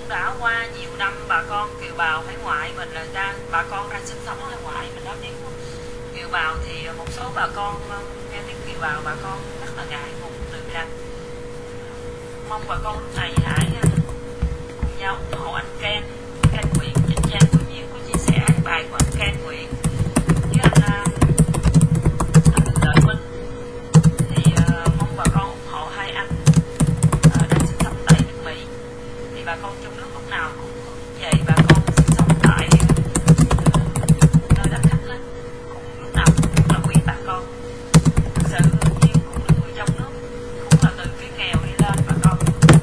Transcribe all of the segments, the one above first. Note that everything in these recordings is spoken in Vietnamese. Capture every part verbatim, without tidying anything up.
cũng đã qua nhiều năm bà con kiều bào hải ngoại mình là ra bà con ra sinh sống ở hải ngoại mình nói tiếng kiều bào thì một số bà con nghe tiếng kiều bào bà con rất là ngại ngùng tự rằng mong bà con lúc này hãy cùng nhau ủng hộ anh Ken Ken Nguyễn trên trang tự nhiên có chia sẻ bài của anh Ken Nguyễn với anh, anh Lợi Minh thì uh, mong bà con ủng hộ hai anh uh, đang sinh sống tại nước Mỹ thì bà con trong nước lúc nào cũng vậy bà con sinh sống tại uh, nơi đất khách lên cũng lúc nào cũng là quý bà con thực sự nhiên cũng là người trong nước cũng là từ cái nghèo đi lên bà con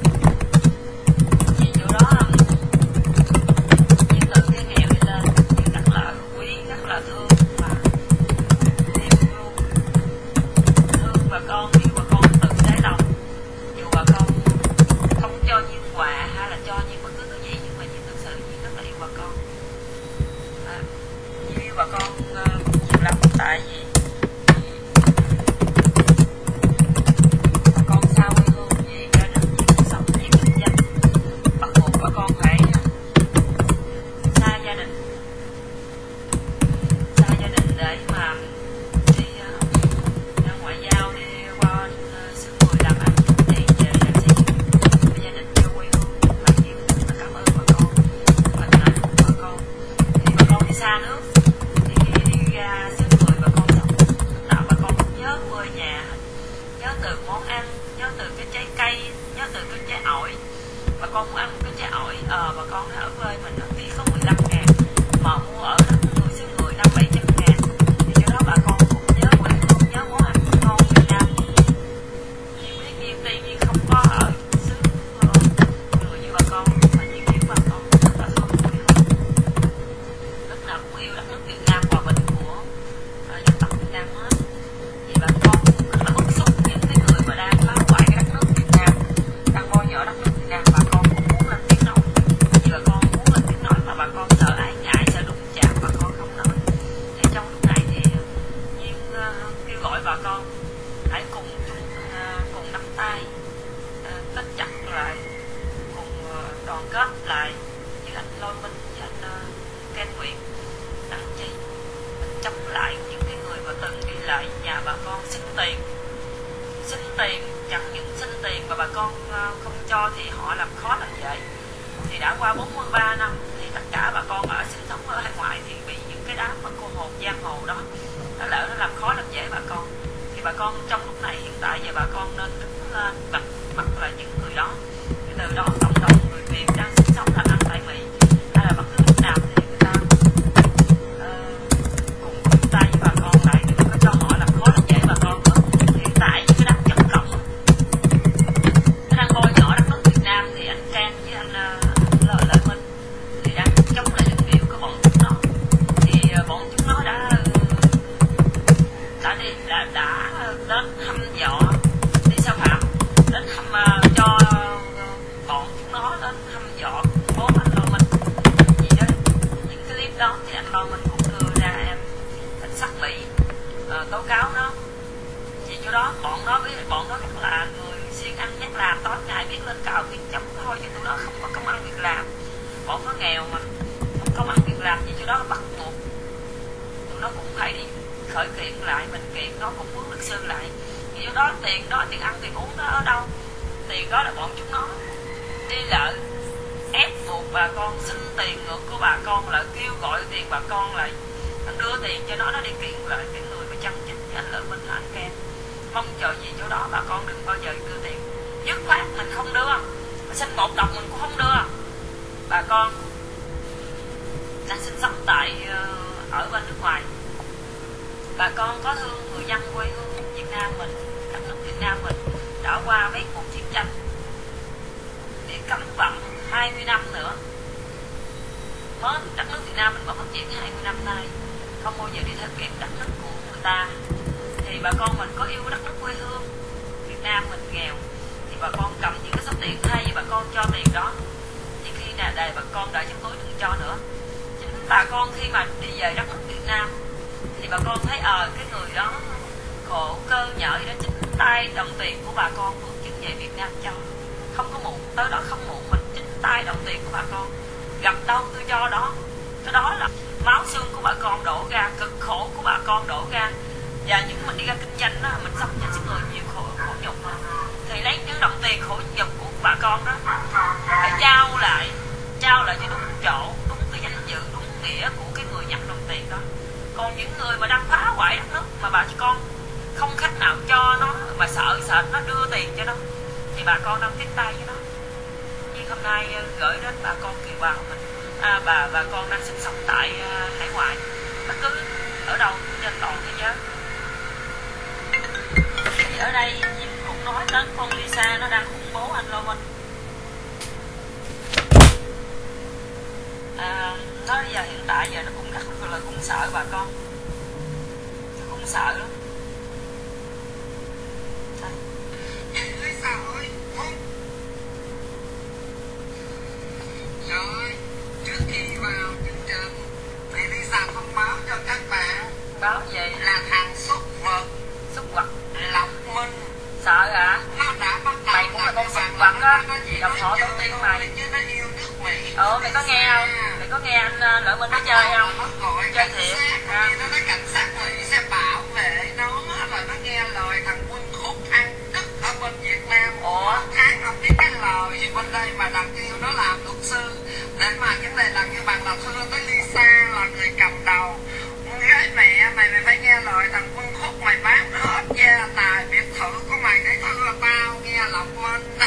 vì chỗ đó nhiên từ cái nghèo đi lên nhiên rất là quý rất là thương và yêu luôn thương bà con yêu bà con từ đáy lòng dù bà con không cho nhiên quà hay là cho nhiên bất cứ cái gì nhưng mà nhiên thực sự nhiên rất là yêu bà con à, nhiên yêu bà con uh, nhiều lắm tại vì bà con xa quê hương vì gia đình vì cuộc sống vì kinh doanh bắt buộc bà con phải xa gia đình xa gia đình để mà đi uh, ra ngoại giao đi qua uh, xứ người làm ăn để về làm xây dựng gia đình cho quê hương và nhiều rất là cảm ơn bà con và tình ái của bà con thì bà con đi xa nước thì đi ra xứ người bà con sống lúc nào bà con cũng nhớ quê nhà nhớ từ món ăn nhớ từ cái trái cây nhớ từ cái trái ổi bà con muốn ăn một cái trái ổi ờ bà con ở quê mình ở ký có mười lăm ngàn mà mua ở đất người xứ người năm bảy trăm ngàn thì do đó bà con cũng nhớ quê hương nhớ món ăn ngon Việt Nam nhiều biết nhiên tuy nhiên không có ở xứ người như bà con mà nhiên yêu bà con rất là thương quê hương lúc nào cũng yêu đất nước Việt Nam hòa bình của uh, dân tộc Việt Nam hết thì bà con cũng rất là bức xúc những cái người mà đang phá hoại cái đất nước Việt Nam đang bôi nhọ đất nước Việt Nam bà con cũng muốn lên tiếng nói vì bà con muốn lên tiếng nói mà bà con sợ ái ngại sợ đụng chạm bà con không nói thì trong lúc này thì nhiên uh, kêu gọi bà con hãy cùng chung uh, cùng nắm tay uh, kết chặt lại cùng uh, đoàn kết lại với anh Lôi Minh với anh uh, Ken Nguyễn đặng chi mình chống lại những cái người mà từng đi lại nhà bà con xin tiền xin tiền chẳng những xin tiền mà bà con uh, không cho thì họ làm khó làm dễ thì đã qua bốn mươi ba năm thì tất cả bà con ở sinh sống ở hải ngoại thì bị những cái đám mà cô hồn giang hồ đó nó lỡ nó làm khó làm dễ bà con thì bà con trong lúc này hiện tại giờ bà con nên đứng lên mặt mặt là những người đó thì từ đó cộng đồng người Việt đang sinh sống làm ăn tại Mỹ hay là bất cứ lúc nào thì người ta uh, cùng chung tay với bà con lại đừng có cho họ làm khó làm dễ bà con nữa hiện tại những cái đám chống cộng nó đang bôi nhọ đất nước Việt Nam thì anh Ken với anh uh, Lợi Lợi Minh thì đang chống lại luận điệu của bọn chúng nó thì uh, bọn chúng nó đã đã đi đã, đã đến hăm dọa đi sao phạm đến hăm uh, cho uh, bọn chúng nó đến hăm dọa bố anh Lợi Minh gì đó những cái clip đó thì anh Lợi Minh cũng đưa ra em cảnh sát Mỹ uh, tố cáo nó vì chỗ đó bọn nó với bọn nó rất là người siêng ăn nhắc làm tối ngày biết lên cào tiếng chống thôi chứ tụi nó không có công ăn việc làm bọn nó nghèo mà không công ăn việc làm gì chỗ đó bắt buộc tụi nó cũng phải đi khởi kiện lại mình kiện nó cũng muốn luật sư lại vì chỗ đó tiền đó tiền ăn tiền uống đó ở đâu tiền đó là bọn chúng nó đi lợi ép buộc bà con xin tiền ngược của bà con lại kêu gọi tiền bà con lại đưa tiền cho nó nó đi kiện lại cái người mà chân chính với anh Lợi Minh anh Ken mong chờ gì chỗ đó bà con đừng bao giờ đưa tiền dứt khoát mình không đưa mà xin một đồng mình cũng không đưa bà con đang sinh sống tại ở bên nước ngoài bà con có thương người dân quê hương Việt Nam mình đất nước Việt Nam mình đã qua mấy cuộc chiến tranh bị cấm vận hai mươi năm nữa mới đất nước Việt Nam mình vẫn phát triển hai mươi năm nay không bao giờ đi theo kịp đất nước của người ta thì bà con mình có yêu đất nước quê hương Việt Nam mình nghèo thì bà con cầm những cái số tiền thay vì bà con cho tiền đó thì khi nào đề bà con đợi trong túi đừng cho nữa chính bà con khi mà đi về đất nước Việt Nam thì bà con thấy ờ à, cái người đó khổ cơ nhở gì đó chính tay đồng tiền của bà con bước chứng về Việt Nam cho không có muộn tới đó không muộn mình chính tay đồng đồng tiền của bà con. Gặp đâu tôi cho đó. Cái đó là máu xương của bà con đổ ra, cực khổ của bà con đổ ra. Và những mình đi ra kinh doanh đó, mình sống cho những người nhiều khổ, khổ nhục mà. Thì lấy những đồng tiền khổ nhục của bà con đó phải trao lại, trao lại cho đúng chỗ, đúng cái danh dự, đúng nghĩa của cái người nhận đồng tiền đó. Còn những người mà đang phá hoại đất nước mà bà con không khách nào cho nó, mà sợ sợ nó đưa tiền cho nó, thì bà con đang tiếp tay với nó. Như hôm nay gửi đến bà con kiều bào mình, à, bà bà con đang sinh sống tại uh, hải ngoại, bất cứ ở đâu trên toàn thế giới. Thì ở đây cũng nói đến con Lisa nó đang khủng bố anh Lô Minh. À, nó giờ hiện tại giờ nó cũng rất là cũng sợ bà con, nó cũng sợ lắm. Rồi, trước khi vào chương trình thì Lisa thông báo cho các bạn báo gì là thằng xúc vật xúc vật Lộc Minh sợ hả? Nó đã bắt đầu. Mày cũng là con xúc vật á, dòng họ tổ tiên mày. Nó yêu nước Mỹ. Ờ mày có nghe không? Mày có nghe anh Lợi Minh nó chơi không? Chơi thiệt à. Nó nói cảnh sát Mỹ sẽ bảo vệ nó, rồi nó nghe lời thằng quân khúc ăn cứt ở bên Việt Nam. Ủa? Tháng không biết cái lời gì bên đây mà đặng kêu nó làm luật sư. Để mà vấn đề là như bạn là thưa tới Lisa là người cầm đầu. Gái mẹ mày mày phải nghe lời thằng quân khúc, mày bán hết gia tài biệt thự của mày để thưa tao nghe Lộc Minh.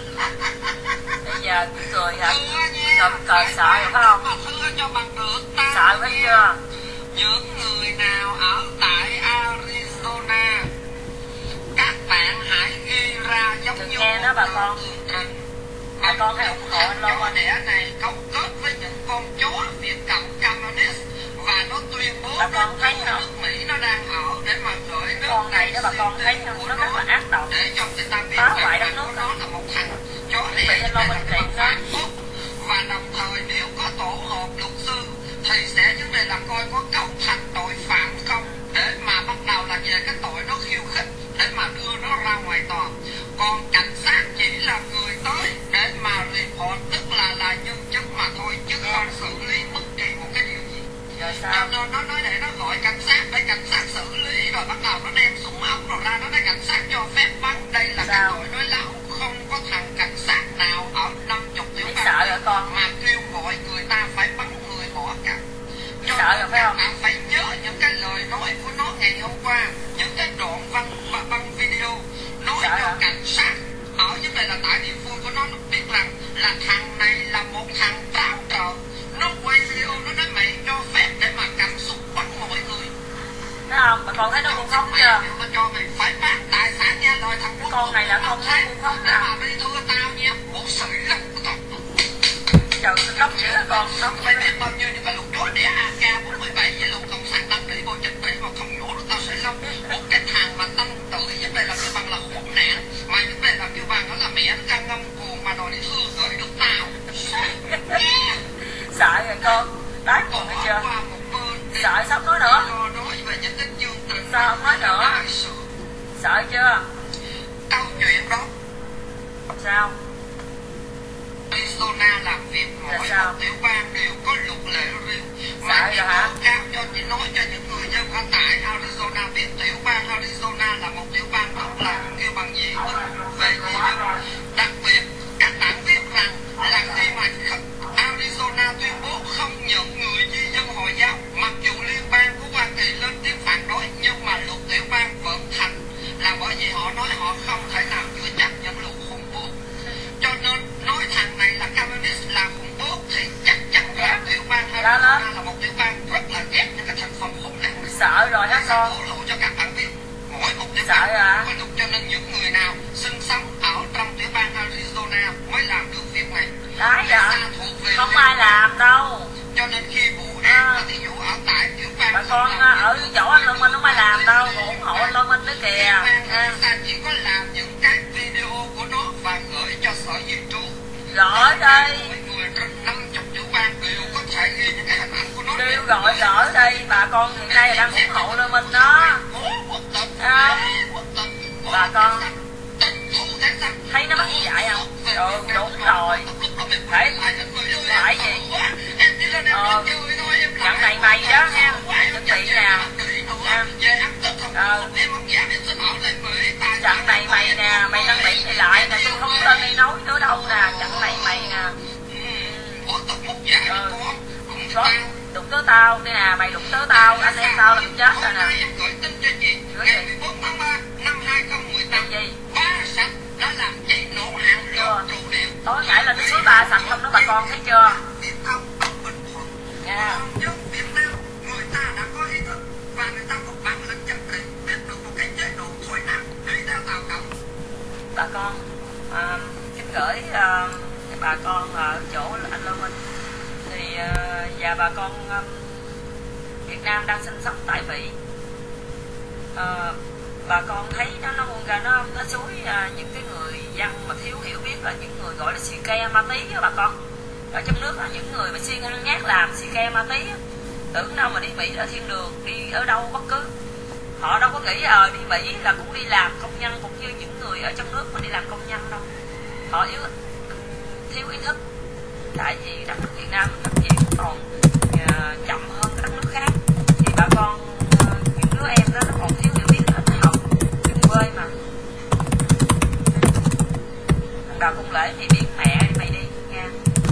Bây giờ cứ cười hả? Thưa nha. Rồi cười sợ rồi phải không? Mà thưa cho bằng được tao. Sợ phải chưa? Những người nào ở tại Arizona, các bạn hãy ghi ra giống Đừng như nghe nó bà con. Bà con hãy ủng hộ anh Lô Minh. Minh. Đẻ này cấu kết với những con chó Việt Cộng Communist và nó tuyên bố bà con thấy không? nước Mỹ nó đang ở để mà gửi nước Con này đó bà con thấy không? Nó rất là ác độc, để cho người ta biết phá hoại đất nước nó là một thằng chó bị đẻ anh Lô Minh kiện đó. và đồng thời nếu có tổ hợp luật sư thì sẽ vấn đề là coi có cấu thành tội phạm không, để mà bắt đầu là về cái tội nó khiêu khích để mà đưa nó ra ngoài tòa. Còn cảnh sát chỉ là người tới để mà report, tức là là nhân chứng mà thôi, chứ không xử lý bất kỳ một cái điều gì. Rồi Cho sao? nên nó nói để nó gọi cảnh sát để cảnh sát xử lý, rồi bắt đầu nó đem súng ống rồi ra, nó nói cảnh sát cho phép bắn. Đây là sao? cái tội nói láo, không có thằng cảnh sát nào ở năm chục tiểu Biết sợ rồi con. mà kêu gọi người ta phải bắn người bỏ cả. Biết sợ rồi phải không? Bạn phải nhớ những cái lời nói của nó ngày hôm qua, những cái đoạn văn băng video nói sợ cho hả? cảnh sát ở vấn đề là tại địa phương của nó, nó biết rằng là thằng này là một thằng táo trợ. Nó quay video nó nói mày cho phép để mà cầm súng bắn mọi người. Thấy không? Bà con thấy nó ngu ngốc chưa? Nó cho mày phải bán tài sản nha, lời thằng Cái con này là con nó ngu ngốc để à. mà đi thưa tao nha, một sự lông tóc. Trời ơi, nóc dữ hả con? Nóc Mày dữ. biết bao nhiêu những cái luật chó đẻ a ca bốn mươi bảy với luật cộng sản tăng tỷ vô chất tỷ mà không nhổ được tao sẽ lông. Một cái thằng mà tăng tuổi vấn đề là kêu bằng là khốn nạn, mà vấn đề là kêu bằng đó là mẹ nó ra ngông cuồng mà đòi đi thưa gửi được tao. Sợ rồi con. Đái cuồng hay chưa? Sợ sắp nói nữa. Nói về những cái chương trình Sao không nói nữa? Sợ chưa? Câu chuyện đó Sao? Arizona làm việc mỗi một tiểu bang đều có luật lệ riêng. Mà rồi hả? cao cho chị nói cho những người dân ở tại Arizona biết tiểu bang Arizona là một tiểu bang rất là kêu bằng gì về gì đó. Đặc biệt các bạn biết rằng là khi mà Arizona tuyên bố không nhận người di dân Hồi giáo, mặc dù liên bang của Hoa Kỳ lên tiếng phản đối, nhưng mà luật tiểu bang vẫn thành, là bởi vì họ nói họ không thể nào chữa chấp những luật khủng bố. Cho nên nói thằng này là communist là khủng bố thì chắc chắn là tiểu bang Arizona là một tiểu bang rất là ghét những cái thành phần khủng nạn. Sợ rồi hả con? Thổ lộ cho các bạn biết mỗi một tiểu Sợ bang à? có luật, cho nên những người nào sinh sống ở trong tiểu bang Arizona mới làm được việc này. Đấy dạ. Không ai làm đâu. Cho nên khi vụ án là ví dụ ở tại tiểu bang bà con ở chỗ anh Lô Minh không ai làm đâu, ủng hộ anh Lô Minh nữa kìa. À. Chỉ có làm những cái video của nó và gửi cho sở di trú. Gửi đây. Mọi người trên năm mươi tiểu bang đều có thể ghi những cái hình ảnh của nó. Kêu gọi gửi đây, bà con hiện nay đang ủng hộ Lô Minh đó. À. Bà con thấy nó mắc dạy không? Ừ, đúng rồi. Thấy có đụng tới tao đây nè, mày đụng tới tao, anh em tao là cũng chết rồi nè. Em gửi tin cho chị ngày mười bốn tháng ba năm hai không một tám. Gì? Ba sạch đã làm cháy nổ hàng loạt trụ điện. Tối nhảy lên cái suối Ba Sạch không đó bà con thấy chưa? Viễn thông ở Bình Thuận. Nha. Dân Việt Nam người ta đã có ý thức và người ta có bản lĩnh chấp trị biết được một cái chế độ thối nặng đi theo Tàu Cộng. Bà con à, kính gửi à, bà con ở chỗ anh Lê Minh thì à, và bà con à, Việt Nam đang sinh sống tại Mỹ. À, bà con thấy nó nó buông ra nó nó xúi à, những cái người dân mà thiếu hiểu biết là những người gọi là xì ke ma tí đó bà con. Ở trong nước là những người mà siêng ăn nhát làm xì ke ma tí á, tưởng đâu mà đi Mỹ là thiên đường, đi ở đâu bất cứ họ đâu có nghĩ ờ à, đi Mỹ là cũng đi làm công nhân cũng như những người ở trong nước mà đi làm công nhân đâu. Họ yếu thiếu ý thức, tại vì đất nước Việt Nam phát triển còn uh, chậm hơn các đất nước khác thì bà con uh, những đứa em đó nó còn thiếu hiểu biết, nó học đừng quê mà thằng Đào Công Lễ thì biển mẹ đi mày đi nha,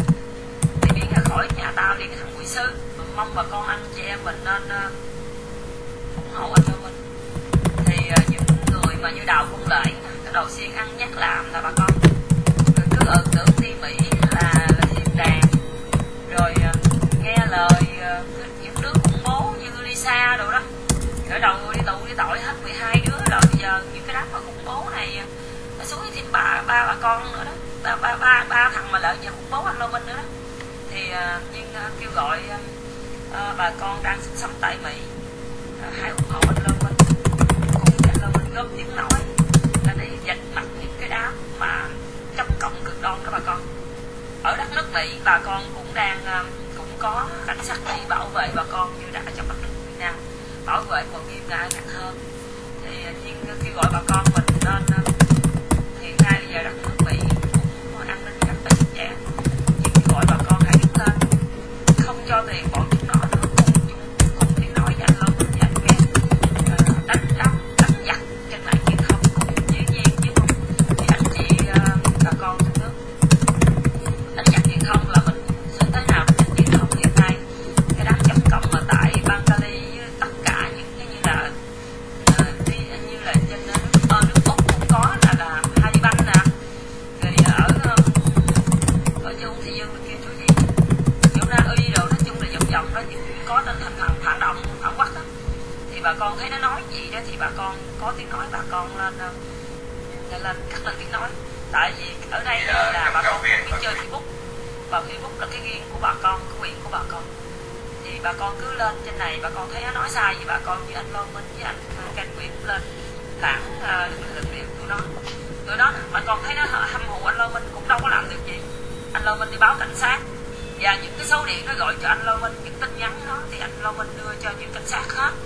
thì biển ra khỏi nhà tao đi cái thằng quỷ sứ. Mong bà con anh chị em mình nên uh, ủng hộ anh cho mình thì uh, những người mà như Đào Công Lễ cái đầu xiên ăn nhắc làm là bà con cứ ơn tưởng đi Mỹ là là thiên đàng rồi uh, nghe lời uh, những đứa khủng bố như Lisa đồ đó ở đầu đi tù đi tội hết mười hai đứa rồi, bây giờ những cái đám mà khủng bố này nó xuống thêm ba ba bà con nữa đó, ba ba ba, ba thằng mà lỡ như khủng bố anh Lô Minh nữa đó thì uh, nhưng uh, kêu gọi uh, uh, bà con đang sinh sống tại Mỹ uh, hãy ủng hộ anh Lô Minh cùng anh Lô Minh góp tiếng nói là để dạch mặt những cái đám mà chống cộng cực đoan các bà con. Ở đất nước Mỹ bà con cũng đang uh, cũng có cảnh sát Mỹ bảo vệ bà con như đã ở trong đất nước Việt Nam, bảo vệ còn nghiêm ngặt hơn thì uh, nhưng kêu gọi bà con mình nên uh, hiện nay bây giờ đất nước Mỹ cũng có an ninh rất là chặt chẽ, nhưng kêu gọi bà con hãy đứng lên không cho tiền bọn chúng nó nữa, cùng chúng cùng tiếng nói với anh Lô Minh và anh Ken uh, đánh đấm đánh giặc trên mạng truyền thông cùng dễ dàng chứ không thì anh chị uh, bà con trong nước đánh giặc truyền thông là mình sẽ thế nào đánh giặc truyền thông hiện nay cái đám chống cộng mà tại Bangladesh với tất cả những cái như là uh, đi như là trên uh, nước, uh, nước Úc cũng có là là Taliban nè, rồi ở uh, ở chung thì dương kêu chú gì chỗ Na Uy đồ nói chung là vòng vòng đó nhưng có tên thành phần phản động phản quốc đó thì bà con thấy nó nói gì đó thì bà con có tiếng nói bà con lên uh, lên cắt lên tiếng nói, tại vì ở đây là bà con không biết chơi Facebook và Facebook là cái riêng của bà con, cái quyền của bà con thì bà con cứ lên trên này bà con thấy nó nói sai với bà con như anh Lô Minh với anh Canh Nguyễn lên phản uh, luận điệu của nó tụi nó bà con thấy nó hâm mộ anh Lô Minh cũng đâu có làm được gì. Anh Lô Minh đi báo cảnh sát và những cái số điện nó gọi cho anh Lô Minh, những tin nhắn đó thì anh Lô Minh đưa cho những cảnh sát hết.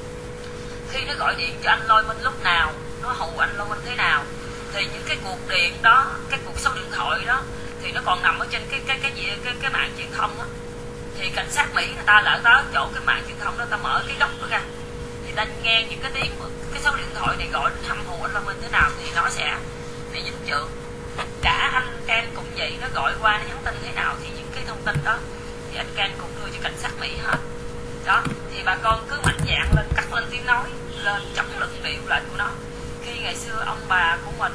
Khi nó gọi điện cho anh Lô Minh lúc nào nó hù anh Lô Minh thế nào thì những cái cuộc điện đó, cái cuộc số điện thoại đó thì nó còn nằm ở trên cái cái cái gì cái cái mạng truyền thông đó thì cảnh sát Mỹ người ta lỡ tới chỗ cái mạng truyền thông đó ta mở cái góc đó ra thì ta nghe những cái tiếng cái số điện thoại này gọi đến hâm mộ anh Lô Minh thế nào thì nó sẽ bị dính chưởng. Cả anh Ken cũng vậy, nó gọi qua nó nhắn tin thế nào thì những cái thông tin đó thì anh Ken cũng đưa cho cảnh sát Mỹ hết đó thì bà con cứ mạnh dạn lên cắt lên tiếng nói lên chống luận điệu lại của nó. Khi ngày xưa ông bà của mình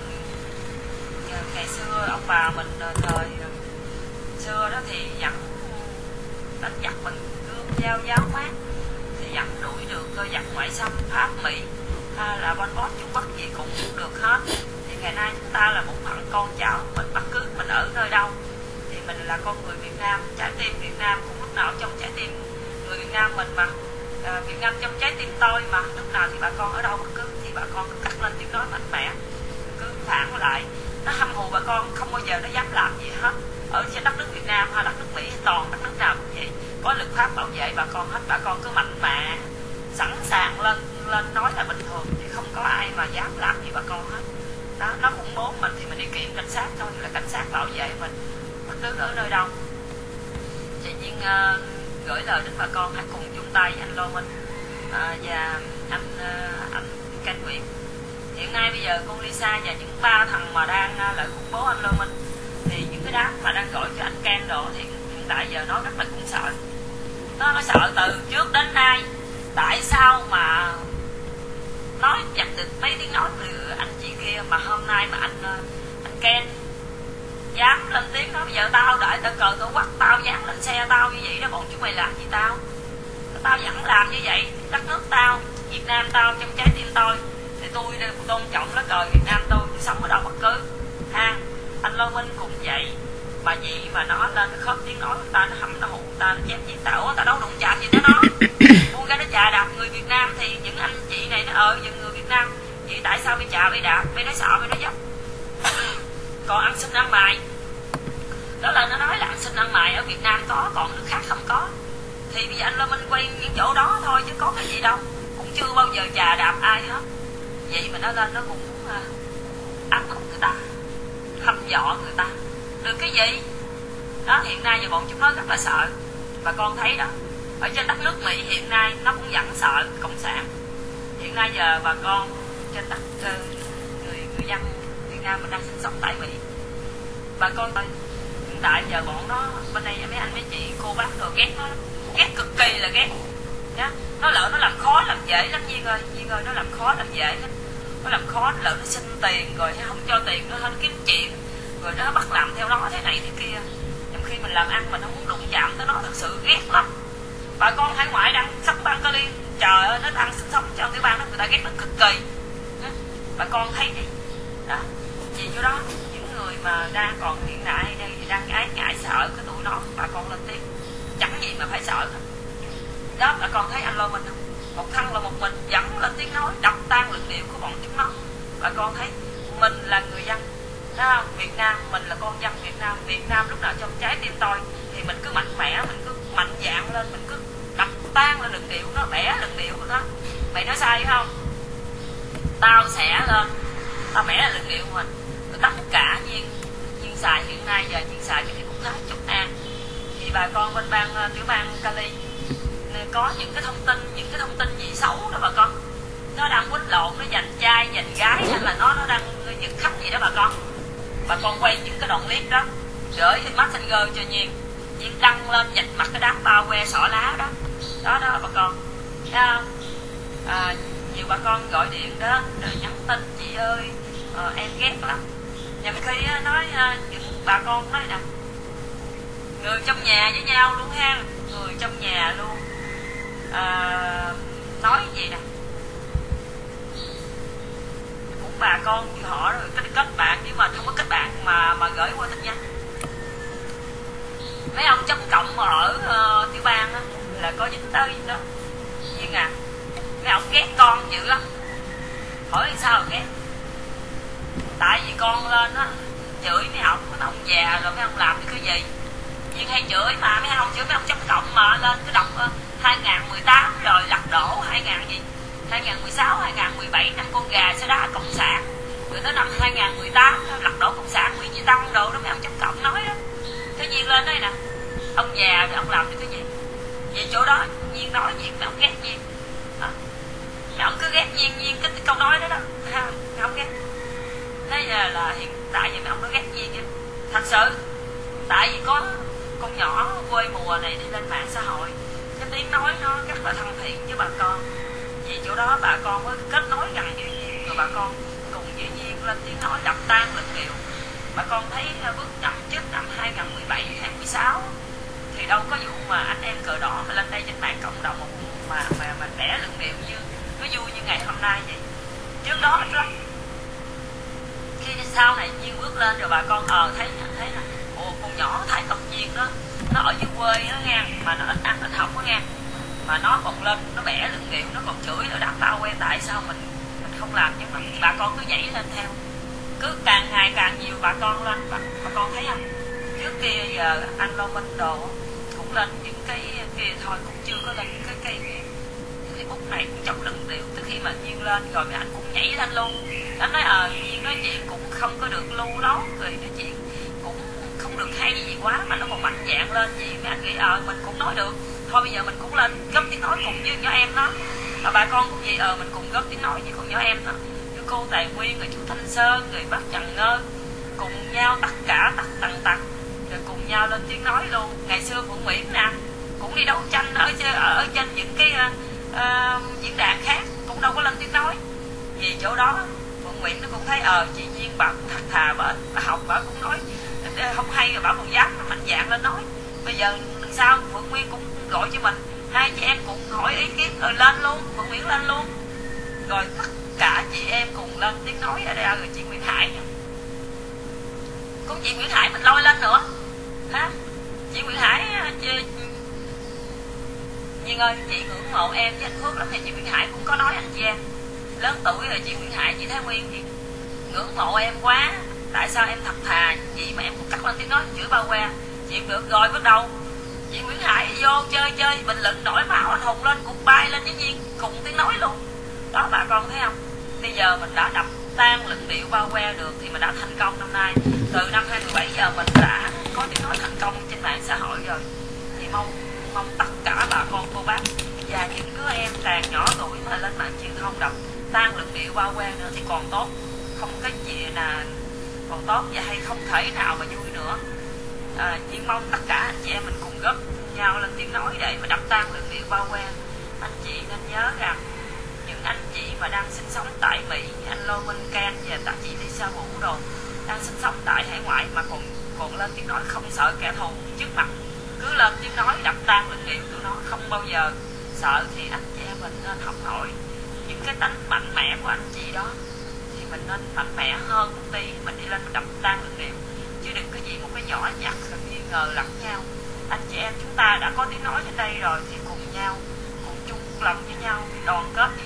ngày xưa ông bà mình thời xưa đó thì vẫn đánh giặc mình gươm dao giáo mát thì vẫn đuổi được giặc ngoại xâm Pháp Mỹ hay là Pol Pot Trung Quốc gì cũng được hết. Thì ngày nay chúng ta là một phận con cháu mình bất cứ mình ở nơi đâu thì mình là con người Việt Nam, trái tim Việt Nam cũng lúc nào trong trái tim người Việt Nam mình mà à, Việt Nam trong trái tim tôi mà lúc nào thì bà con ở đâu bất cứ thì bà con cứ cắt lên tiếng nói mạnh mẽ cứ phản lại. Nó hâm mộ bà con không bao giờ nó dám làm gì hết ở trên đất nước Việt Nam hay đất nước Mỹ toàn đất nước nào cũng vậy, có luật pháp bảo vệ bà con hết. Bà con cứ mạnh mẽ sẵn sàng lên lên nói là bình thường thì không có ai mà dám làm gì bà con hết đó. Nó khủng bố mình thì mình đi kiện cảnh sát thôi, là cảnh sát bảo vệ mình bất cứ ở nơi đâu. Chị Duyên uh, gửi lời đến bà con hãy cùng chung tay với anh Lô Minh uh, và anh uh, anh Canh Nguyễn. Hiện nay bây giờ con Lisa và những ba thằng mà đang uh, lợi khủng bố anh Lô Minh thì những cái đám mà đang gọi cho anh Ken đồ thì hiện tại giờ nó rất là cũng sợ nó nó sợ từ trước đến nay. Tại sao mà nói chặt được mấy tiếng nói từ anh chị kia mà hôm nay mà anh anh Ken dám lên tiếng nói bây giờ tao đợi tao cờ tao quắt tao dám lên xe tao như vậy đó, bọn chúng mày làm gì tao? Tao vẫn làm như vậy, đất nước tao, Việt Nam tao trong trái tim tôi, thì tôi tôn trọng lá cờ Việt Nam tôi, tôi sống ở đâu bất cứ ha. Anh Lô Minh cũng vậy, mà vậy mà nó lên nó khớp tiếng nói người ta, nó hầm nó hụ người ta, nó chém giết tao, tao đâu đụng chạm gì tới nó. Buông ra nó chà đạp người Việt Nam thì những anh chị này nó ờ những người Việt Nam vậy tại sao bị chà bị đạp, bị nói sợ bị nói dấp. Còn ăn xin ăn mày đó là nó nói là ăn xin ăn mày ở Việt Nam có, còn nước khác không có. Thì bây giờ anh Lô Minh quay những chỗ đó thôi chứ có cái gì đâu, cũng chưa bao giờ chà đạp ai hết. Vậy mà nó lên nó cũng muốn uh, áp bức người ta, hăm dọa người ta được cái gì đó. Hiện nay giờ bọn chúng nó rất là sợ, bà con thấy đó, ở trên đất nước Mỹ hiện nay nó cũng vẫn sợ cộng sản. Hiện nay giờ bà con trên đất uh, người người dân Việt Nam mình đang sinh sống tại Mỹ, bà con ơi, hiện tại giờ bọn nó bên đây mấy anh mấy chị cô bác rồi ghét nó, ghét cực kỳ là ghét nhá. Nó lỡ nó làm khó làm dễ lắm Duyên ơi, Duyên ơi, nó làm khó làm dễ lắm. Nó làm khó, nó lỡ nó xin tiền rồi nó không cho tiền, nó không kiếm chuyện rồi nó bắt làm theo nó thế này thế kia. Trong khi mình làm ăn mình không muốn đụng chạm tới nó, thật sự ghét lắm. Bà con hải ngoại đang sống bang Cali, trời ơi, nó đang sinh sống trong cái bang đó, người ta ghét nó cực kỳ. Bà con thấy đi đó, vì chỗ đó những người mà đang còn hiện tại đây thì đang ái ngại sợ cái tụi nó, bà con lên tiếng chẳng gì mà phải sợ đó. Bà con thấy anh Lô Minh không, một thân là một mình vẫn lên tiếng nói đập tan luận điệu của bọn chúng nó. Bà con thấy mình là người dân đó, Việt Nam, mình là con dân Việt Nam, Việt Nam lúc nào trong trái tim tôi, thì mình cứ mạnh mẽ, mình cứ mạnh dạn lên, mình cứ đập tan lên luận điệu nó, bẻ luận điệu của nó. Mày nói sai không, tao sẽ lên tao bẻ luận điệu của mình. Rồi tất cả Duyên Duyên xài hiện nay giờ Duyên xài cái cũng nói chục an thì bà con bên bang tiểu bang Cali có những cái thông tin, những cái thông tin gì xấu đó bà con, nó đang quýnh lộn, nó giành trai giành gái, hay là nó nó đang giật khách gì đó bà con. Bà con quay những cái đoạn clip đó gửi Messenger cho Nhiên, Nhiên đăng lên dạch mặt cái đám bao que xỏ lá đó đó đó bà con thấy không? À, nhiều bà con gọi điện đó rồi nhắn tin chị ơi à, em ghét lắm. Nhằm khi nói những bà con nói nè, người trong nhà với nhau luôn ha, người trong nhà luôn à, nói gì nè, cũng bà con như họ rồi kết, kết bạn, nhưng mà không có kết bạn mà mà gửi qua tin nhắn. Mấy ông chấm cộng mà ở uh, tiểu bang á là có dính tới gì đó nhưng à mấy ông ghét con dữ lắm. Hỏi làm sao mà ghét, tại vì con lên á chửi mấy ông, mấy ông già rồi mấy ông làm được cái gì. Nhưng hay chửi mà mấy ông chửi mấy ông chấm cộng mà lên cái đọc uh, hai không một tám rồi lật đổ hai không gì hai không một sáu hai không một bảy năm con gà sẽ đá cộng sản, rồi tới năm hai không một tám lật đổ cộng sản, Nguyễn Duy Tân đồ đó mấy ông chấm cộng nói đó. Thế Nhiên lên đây nè, ông già thì ông làm được cái gì? Vậy chỗ đó Nhiên nói gì mấy ông ghét Nhiên đó. Mấy ông cứ ghét Nhiên, Nhiên cái câu nói đó đó ha, mấy ông ghét. Thế giờ là hiện tại vậy mấy ông nó ghét Nhiên vậy. Thật sự tại vì có con nhỏ quê mùa này đi lên mạng xã hội, cái tiếng nói nó rất là thân thiện với bà con. Vì chỗ đó bà con mới kết nối gần với Nhiên, rồi bà con cùng với Nhiên lên tiếng nói đập tan luận điệu. Bà con thấy bước năm trước năm hai không một bảy hai không một sáu thì đâu có vụ mà anh em cờ đỏ mà lên đây trên mạng cộng đồng mà mà mà bẻ luận điệu như nó vui như ngày hôm nay vậy. Trước đó ít lắm. Khi sau này Nhiên bước lên rồi bà con ờ thấy thấy là ồ con nhỏ Thái Công Nhiên đó, nó ở dưới quê nó nghe, mà nó ít ăn ít học đó nghe, mà nó còn lên nó bẻ luận điệu, nó còn chửi ở đám tao quen tại sao mình mình không làm. Nhưng mà bà con cứ nhảy lên theo, cứ càng ngày càng nhiều bà con lên. Bà, bà con thấy không, trước kia giờ anh Lô Minh đồ cũng lên những cái kia thôi, cũng chưa có lên cái cái cái bút này cũng chống luận điệu. Tới khi mà Nhiên lên rồi mấy anh cũng nhảy lên luôn. Anh nói ờ Nhiên nói chuyện cũng không có được lưu lót, rồi nói chuyện cũng không được hay gì quá mà nó còn mạnh dạn lên vậy. Mấy anh nghĩ ờ mình cũng nói được thôi, bây giờ mình cũng lên góp tiếng nói cùng với nhỏ em nó. Và bà con cũng vậy, ờ mình cùng góp tiếng nói với con nhỏ em nó, với cô Tài Nguyên, rồi chú Thanh Sơn, rồi bác Trần Ngơ, cùng nhau tất cả tật tần tật rồi cùng nhau lên tiếng nói luôn. Ngày xưa Phượng Nguyễn nè cũng đi đấu tranh ở ở trên những cái uh, diễn đàn khác, cũng đâu có lên tiếng nói. Vì chỗ đó Phượng Nguyễn nó cũng thấy ờ chị Duyên bà cũng thật thà, bà, bà học bà cũng nói không hay rồi bà còn dám mạnh dạn lên nói. Bây giờ sao Phượng Nguyên cũng gọi cho mình, hai chị em cùng hỏi ý kiến rồi lên luôn, Phượng Nguyễn lên luôn, rồi tất cả chị em cùng lên tiếng nói ở đây. Rồi chị Nguyễn Hải, cũng chị Nguyễn Hải mình lôi lên nữa ha. Chị Nguyễn Hải, chị... Duyên ơi chị ngưỡng mộ em với anh Phước lắm, thì chị Nguyễn Hải cũng có nói anh chị em lớn tuổi rồi. Chị Nguyễn Hải, chị Thái Nguyên thì ngưỡng mộ em quá, tại sao em thật thà chị mà em cũng cắt lên tiếng nói chửi bao que. Chị được rồi, bắt đầu chị Nguyễn Hải vô chơi chơi bình luận nổi máu anh Hùng lên, cũng bay lên với Duyên cùng tiếng nói luôn đó. Bà con thấy không, bây giờ mình đã đập tan luận điệu bao que được thì mình đã thành công. Năm nay từ năm hai mươi bảy giờ mình đã có tiếng nói thành công trên mạng xã hội rồi, thì mong mong tất cả bà con cô bác và những đứa em càng nhỏ tuổi mà lên mạng truyền thông đập tan luận điệu bao que nữa thì còn tốt, không cái gì là còn tốt và hay không thể nào mà vui nữa. À, nhưng mong tất cả anh chị em mình cùng góp nhau lên tiếng nói để mà đập tan luận điệu bao que. Anh chị nên nhớ rằng những anh chị mà đang sinh sống tại Mỹ, anh Lô Minh Can và tạ chị Lisa Vũ đồ đang sinh sống tại hải ngoại mà còn còn lên tiếng nói không sợ kẻ thù trước mặt, cứ lên tiếng nói đập tan luận điệu tụi nó không bao giờ sợ, thì anh chị em mình nên học hỏi những cái tánh mạnh mẽ của anh chị đó, thì mình nên mạnh mẽ hơn một tí, mình đi lên đập tan luận điệu, chứ đừng có gì một cái nhỏ nhặt rồi nghi ngờ lẫn nhau. Anh chị em chúng ta đã có tiếng nói trên đây rồi thì cùng nhau, cùng chung lòng với nhau, đoàn kết với